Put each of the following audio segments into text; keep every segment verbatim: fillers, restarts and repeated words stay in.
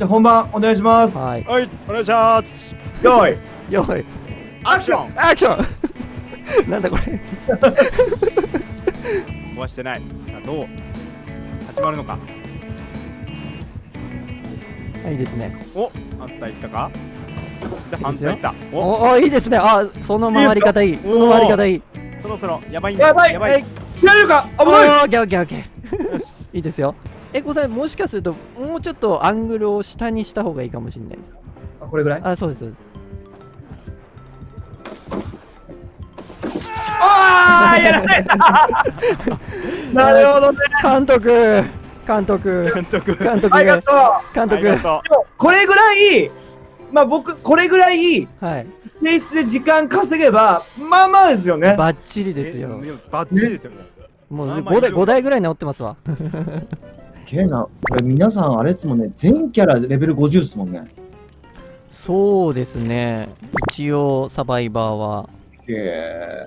じゃあ本番お願いします。 はい。 はい、お願いします。 よーい。 よーい。 アクション。 アクション。なんだこれ。 壊してない。さあ、どう始まるのか。 いいですね。 お、反対いったか。で、反対いった。 おお、いいですね。あ、その回り方いい。その回り方いい。 そろそろやばいんだ。やばい。 やばい。 やれるか。危ない。 オッケーオッケーオッケー。いいですよ。えこさん、もしかするともうちょっとアングルを下にした方がいいかもしれないです。 あ、これぐらい。 あ、そうですそうです。 ああ、やられた。なるほどね。 監督監督監督監督ありがとう。 監督。 ありがとでもこれぐらい、まあ僕これぐらいはい。 提出で時間稼げばまあまあですよね。 バッチリうですよ。 えバッチリですよ。 もうまあまあごだいごだいぐらい直ってますわ。 けえな。これ皆さんあれですもんね。全キャラレベルごじゅうですもんね。 そうですね。一応サバイバーは。 へえ。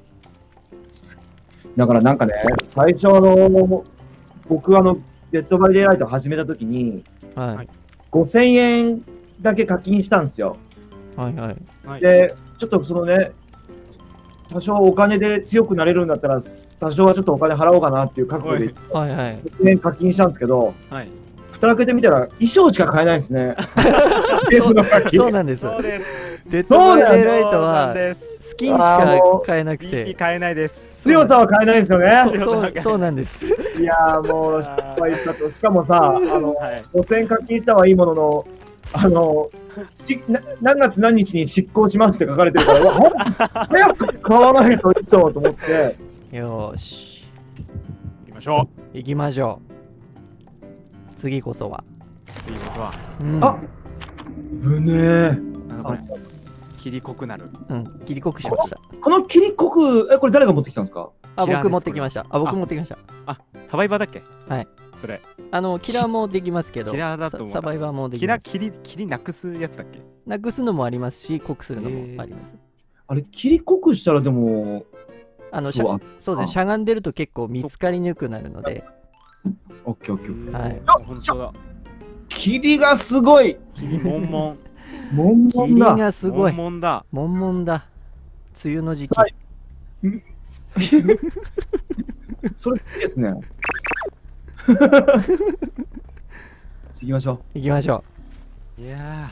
だからなんかね、最初あの僕あのデッドバイデイライト始めた時にはいごせんえんだけ課金したんですよ。 はいはい。 はい。 で、ちょっとそのね、多少お金で強くなれるんだったら、多少はちょっとお金払おうかなっていう覚悟ではいはい。 ごせんえん課金したんですけど、 はい。 蓋開けてみたら衣装しか買えないんですね。ゲームの課金そうなんです。 そうです。 デッドバイデイライトそうなんはです。 スキンしか買えなくビーピーて。 買えないです。 強さは買えないんですよね。 そうそうそうなんです。 いやーもう失敗したと。しかもさ、あの、 はい。 ごせんえん課金したはいいものの、あの、しな何月何日に執行しますって書かれてるから、うわほん早く買わないといいとと思って。 よーし。 行きましょう。 行きましょう。次こそは。 次こそは。 うん、 あぶねえ。 なんだこれ。切り濃くなる。 うん、切り濃くしました。 この切り濃く、え、これ誰が持ってきたんですか？ あ、 キラーです僕持ってきました。あ、僕持ってきました。 あ、サバイバーだっけ？ はい。 それ。 あの、キラーもできますけど、 キラーだと思うササバイバーもでキきます。 ラ切り切りなくすやつだっけ？ なくすのもありますし、濃くするのもあります。 あれ、切り濃くしたらでも、 あの、しゃそうあそうです。しゃがんでると結構見つかりにくくなるので、 オッケーオッケー。 はい本当だ。 切りがすごい。 切りもんもん。 もんも切りんだ。 がすごい。 もんもんだ。 もんもんだ。梅雨の時期。 はいそれ好きですね。行きましょう。 行きましょう。 いや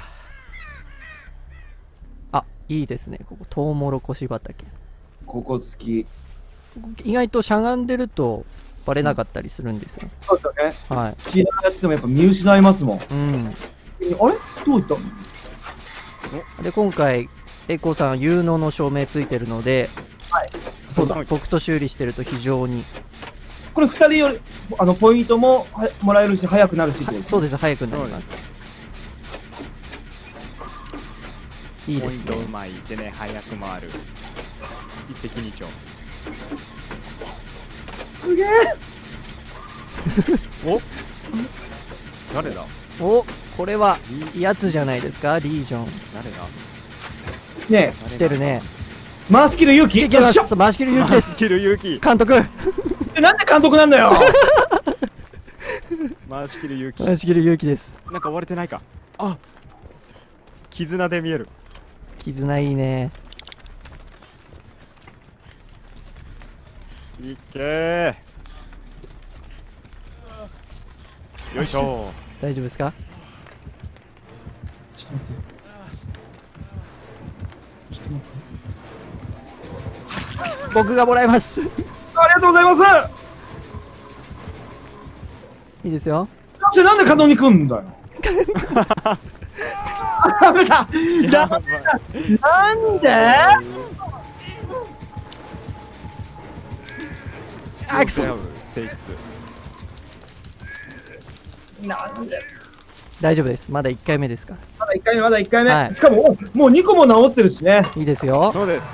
あ、いいですね。ここ、トウモロコシ畑。 ここ好き。 ここ意外としゃがんでるとバレなかったりするんですよ。 そうですよね。 はい。 切らやっててもやっぱ見失いますもん。 うん。 あれどういったで、今回、エコさん、有能の証明ついてるので、 そうだ。 僕と修理してると非常に、 これふたりより、あの、ポイントもはもらえるし、早くなるしってことですね。 そうです、早くなります。いいポインですね。 トうまい。でね、早く回る。一石二鳥。 すげえ。 お誰だお、これは、やつじゃないですか、リージョン。 誰だね来てるね。 え、回し切る勇気。 いけまよっしゃす。回し切る勇気です。 スキル勇気。 監督えなんで監督なんだよ。 回し切る勇気。 回し切る勇気です。 なんか追われてないか。あ、絆で見える。 絆いいね。 いけー。よいしょ大丈夫ですか？ ちょっと待って。ちょっと待って。 僕がもらいます。 ありがとうございます。 いいですよ。 じゃあなんで角に来んだよ。ダメだ。 ー。 ダメだ。なんで？ あ、くそ。 性質。 なんで？ 大丈夫です。まだいっかいめですかまだいっかいめ、まだいっかいめ。 はいしかも、おもうにこも治ってるしね。 ら。いいですよ。 そうです。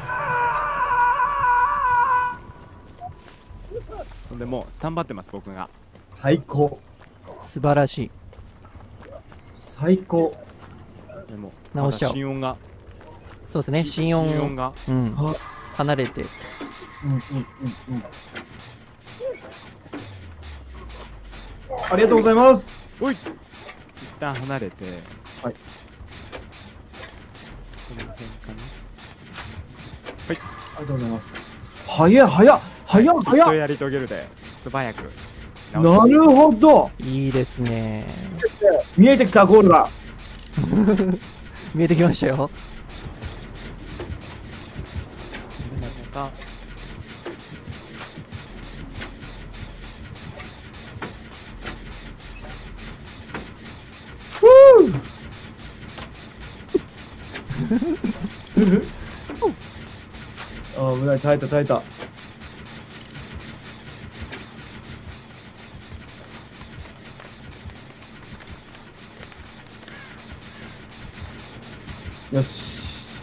ほんでもうスタンバってます僕が。 最高。 素晴らしい。 最高。 でも直しちゃおうまだ心音が。 そうですね。心音心音が。 うん、 あ、 離れて。 うんうんうんうん。ありがとうございます。 おい。 旦離れて。 はい。 この辺かな。 ありがとうございます。早い早い早いきっ早い。 とやり遂げるで、素早く。 なるほど。 いいですね。 見えてきたゴールが。 見えてきましたよ。 か。 ああ、危ない、耐えた、耐えた。よし。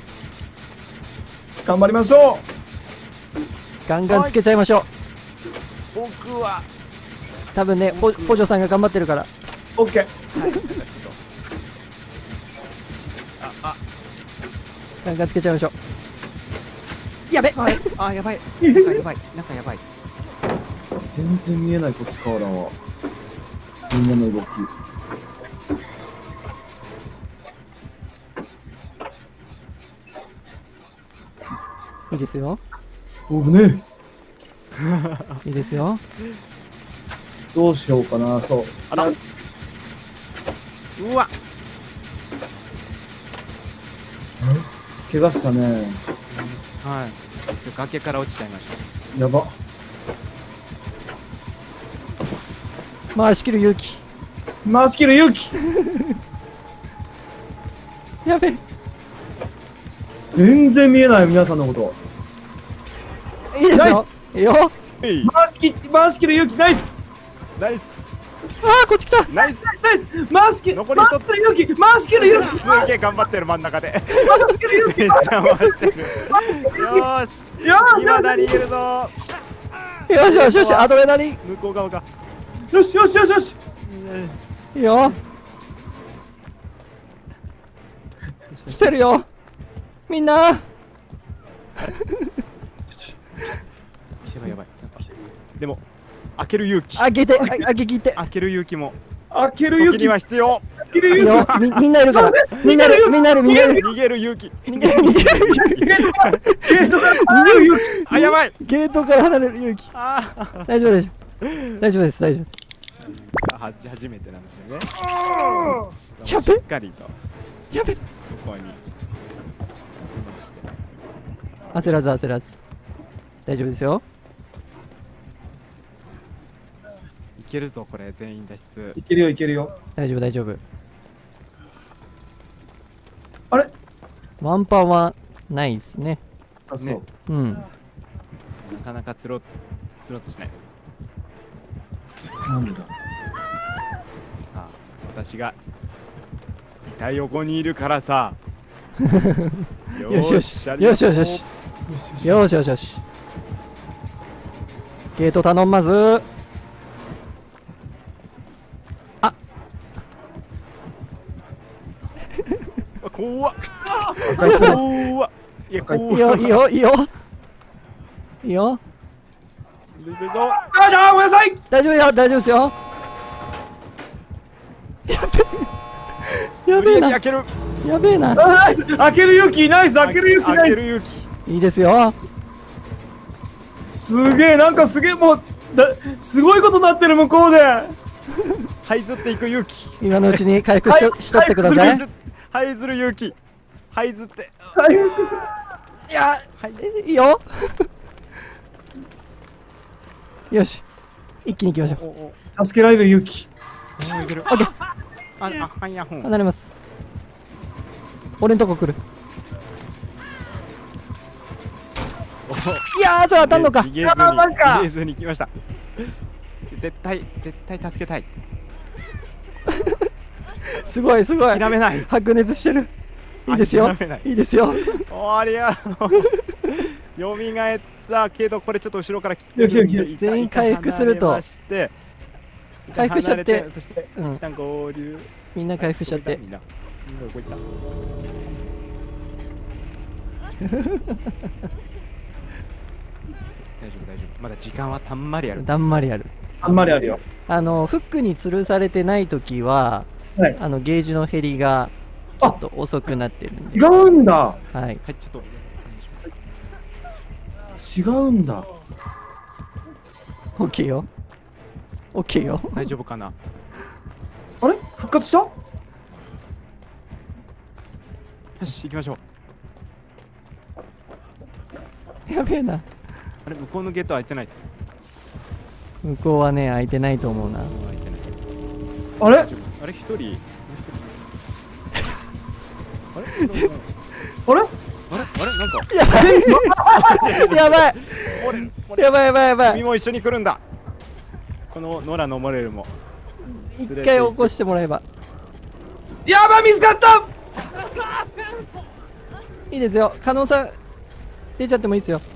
頑張りましょガンガンつけちゃいましょう。 僕は。 多分ね、フォフォジョさんが頑張ってるから。 う。オッケー。 なんかちょっと。あ、あ、 ガンガンつけちゃいましょう。やべっ、 あ、やばい。なんかやばい。なんかやばい。 全然見えない、こっちからは。みんなの動き。 いいですよ。 おぶね。 いいですよ。 どうしようかな、そう。 あら。うわ。 怪我したね。 はい。ちょっと崖から落ちちゃいました。 やば。 回し切る勇気。 回し切る勇気。 やべ。 全然見えない、皆さんのこと。 いいですよ。いいよ。 えい。 回し切って、回し切る勇気、ナイス。 ナイス。 ああ、こっち来た。 ナイス。 ナイス。回し切る。 残り一つ回し切る勇気。回し切る勇気。 すげえ頑張ってる真ん中で。 回し切る勇気。 めっちゃ回してる。よーし。 いやー、 今だ逃げるぞ。 よしよしよし、アドレナリン。 向こう側が。 よしよしよしよし。 いいよ。来てるよ。みんな。 やばいやばい。なんかでも開ける勇気。 開けて、あ開け切って。 開ける勇気も開ける勇気時に。は必要。 開けるいい勇よ。みみんないるから。みんないる、みんないる、みんないる。 逃げる勇気。 逃げる逃げる気。ゲートから離れる勇気。 あ、やばい。 ゲートから離れる勇気。 あー大丈夫大丈夫。大丈夫です、大丈夫。 はじ初めてなんですよね。 やべしっかりとこやべ。 こに。 焦らず焦らず。大丈夫ですよ。 いけるぞこれ全員脱出。 いけるよ、いけるよ。 大丈夫大丈夫。 あれ。 ワンパンはないですね。 あ、そねう。 うん。 なかなか釣ろう釣ろうとしない。 なんでだ。 あ、私が遺体横にいるからさ。 よしよしよしよしよしよしよしよし。ゲート頼まず。あ怖っ。 赤い人だ。 怖っ。いや怖っ。 いいよいいよいいよいいよ。 急いぞ。 あ、じゃあ、ごめんなさい。 大丈夫よ大丈夫ですよ。やべやべえな開ける。 やべえな。 あ、ナイス。開ける勇気、ナイス。開ける勇気、ナ開イス。 ける勇気。 いいですよ。 すげえ、なんかすげえ、もう、だ、すごいことになってる、向こうで。 這いずっていく勇気。 今のうちに回復しとしとってください。 這いずる勇気。這いずって。 回復する。 いやはい。 いいよ。よし一気に行きましょう。 おお。 助けられる勇気。 おいける。 オッケー。 あ、あ、はんやほん。 離れます。俺んとこ来る。いやー、それ当たんのか。 逃げずにあーマジか逃げずに来ました。絶対絶対助けたい。 すごいすごい。 諦めない。 白熱してる。いいですよ諦めない。 いいですよ。 おありがとう。蘇ったけどこれちょっと後ろから来てるんいやいやいで全員回復すると離れまして回復しちゃって離れそしてうん一旦合流。 みんな回復しちゃってみんなみんなどこ行った。大丈夫大丈夫。まだ時間はたんまりある。 だんまりある。 あんまりあるよ。 あのフックに吊るされてない時ははいあのゲージの減りがちょっと遅くなってるんで。 違うんだ。 はい。 はい、ちょっと違うんだ。 オッケーよ。オッケーよ。 大丈夫かな。 あれ復活した？ よし、行きましょう。 やべえな。 あれ、向こうのゲート開いてないですか。 向こうはね、開いてないと思うな。 開いてない。 あれ大丈夫あれ、一人。あれあれあれあれなんか。 やばい俺やばいやばいやばい。 君も一緒に来るんだ。このノラのモレルも。 一回起こしてもらえば。 やばい見つかった。 いいですよ。加納さん、出ちゃってもいいですよ。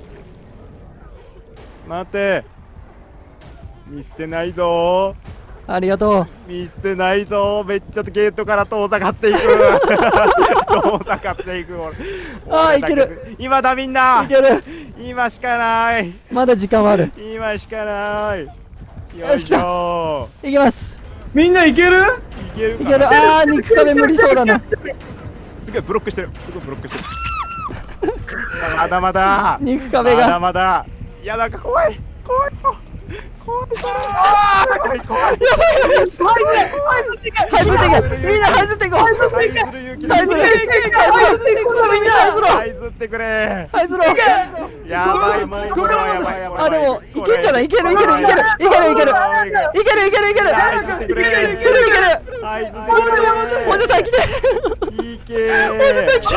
待て。見捨てないぞありがとう。 見捨てないぞめっちゃゲートから遠ざかっていく遠ざかっていく俺ああ、いける。 今だみんないける。 今しかないまだ時間はある。 今しかないよし来たいけます。 みんないける？ いけるかないける。ああ、肉壁無理そうだな。 すごいブロックしてるすごいブロックしてるまだまだ肉壁まだが。 まだいやなんか怖い怖いよ怖いぞ怖い怖いやばいやばい。外ってけ。みんな外ってこう。 外する勇気だ外する。外する。みんな外ろ。 外すってくれ外ろ。 やばいもうこれはやばいやばいあ、でも、いけんじゃない。いけるいけるいけるいけるいけるいけるいけるいけるいける外すってくれいけるいける。 外すってくれおじさん来て。 いけーおじさん来て。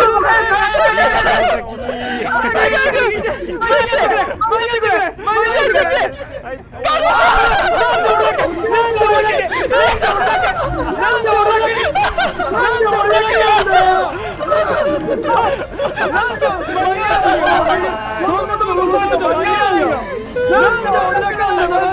そんなところ乗せると間に合うよ。なんで俺だけなんだ。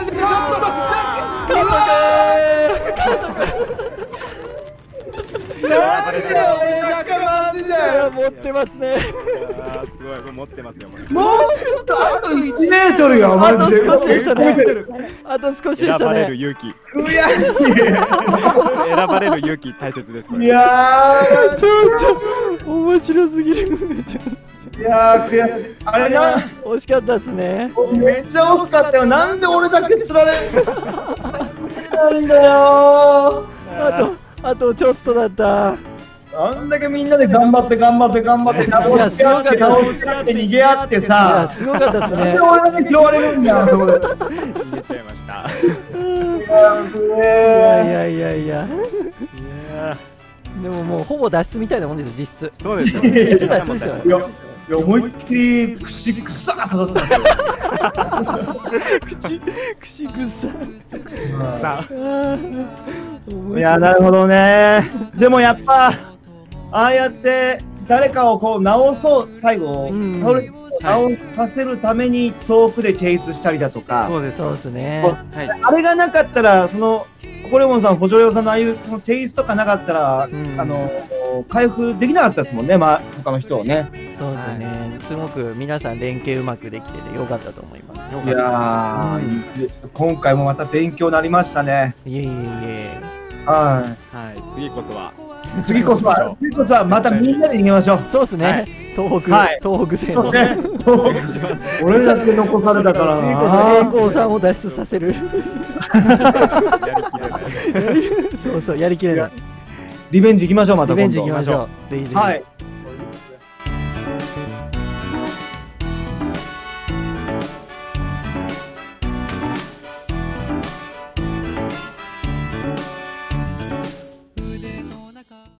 持ってますね。 あーすごいこれ持ってますよこれもうちょっとあといちメートルよマジで。 あと少しでしたね。あと少しでした選ばれるね。 勇気悔しい。 選ばれる勇気大切ですこれいやー、 ちょっと面白すぎる。 いやー悔しい。あれな、 惜しかったですね。 めっちゃ惜しかったよ。なんで俺だけ釣られないんだよあとあとちょっとだった。 ー。あんだけみんなで頑張って頑張って頑張って倒し合って倒し合って逃げ合っていやさ。 すごかったですねなんで。俺だけ拾われるんだよ。そこで逃げちゃいましたいやいやいやいや。 いやでももうほぼ脱出みたいなもんですよ実質。 そうですよ実質脱出ですよね。 いやいや思いっきり串草が刺さったんですよ。 口草。 さあいやなるほどね。でもやっぱああやって誰かをこう直そう最後うん倒れ直させるために遠くでチェイスしたりだとか、 そうですそうですね。 はいあれがなかったらそのココレモンさん、ポジョレオさんのああいうそのチェイスとかなかったら、 うんあの回復できなかったですもんね、まあ他の人をね。 そうですね。すごく皆さん連携うまくできててよかったと思います。 いやー、いい今回もまた勉強になりましたね。 いえいえいえ。 は。 はい次こそはい次こそは次こそはまたみんなで逃げましょう。 そうですね。 はい東北、 はい東北勢の。 ね、俺だけ残されたから次こそな。 栄光さんを脱出させる。 やりきれないそうそう、やりきれない。 リベンジ行きましょう、また今度。 リベンジ行きましょう。ぜひぜひ。 はい。